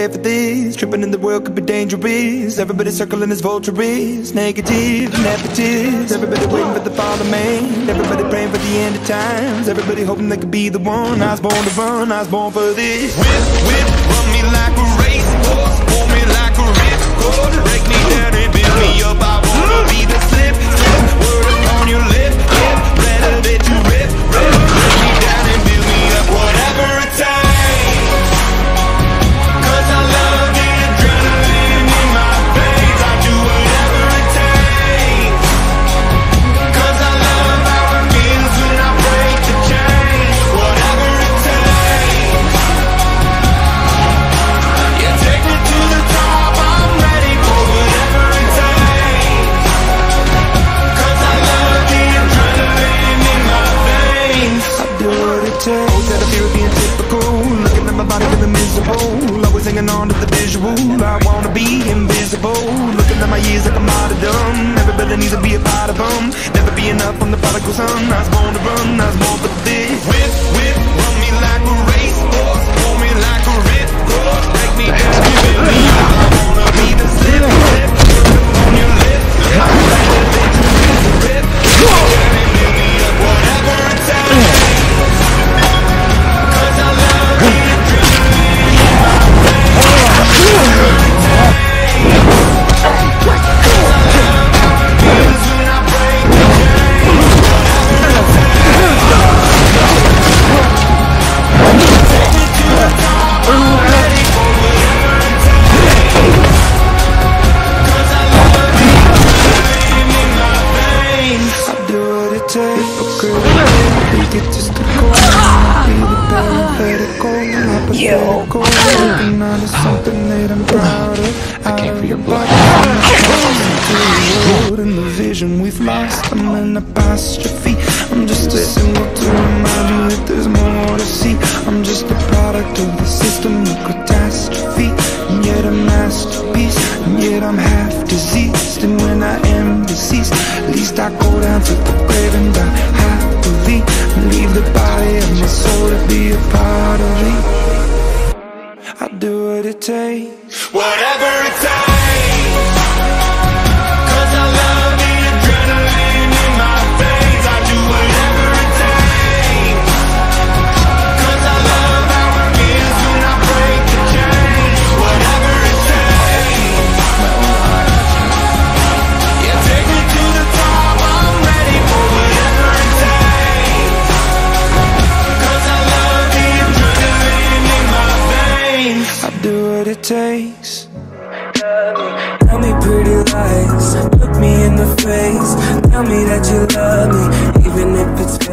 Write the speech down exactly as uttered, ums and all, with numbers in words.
For this, tripping in the world could be dangerous. Everybody circling as vultures, negative, negatives. Everybody waiting for the fall of man. Everybody praying for the end of times. Everybody hoping they could be the one. I was born to run, I was born for this. Whip, whip, run me like a racehorse, pull me like a ripcord, break me down and build me up. I wanna be the slip, slip, word upon your lip, lip, better that you rip, rip, break me down and build me up. Whatever it takes. Always hanging on to the visual. I wanna be invisible. Looking at my years like I'm out of dumb. Everybody needs to be a part of them. Never be enough from the prodigal son. I was born to run, I was born for this. Whip, whip, run me like a racehorse, pull me like a ripcord, break me down and build me up. I wanna be the slip, slip, on your lip. I'm better than you is a rip. Down and build me up. Whatever it takes. Cause I love the adrenaline in my veins. Something that I'm proud of. I came for your blood. In the vision we've lost, I'm in apostrophe. I'm just a symbol to remind you that there's more to see. I'm just a product of the system of catastrophe, and yet a masterpiece, and yet I'm half diseased. And when I am deceased, at least I go down to the grave and die happily, and leave the body of my soul to be a part of me. I'll do what it takes, whatever it takes. Cause I love the adrenaline in my veins. I do whatever it takes. Cause I love how it feels when I break the chains. Whatever it takes. Yeah, take me to the top. I'm ready for whatever it takes. Cause I love the adrenaline in my veins. I'll do what it takes. Tell me pretty lies, look me in the face. Tell me that you love me, even if it's fake.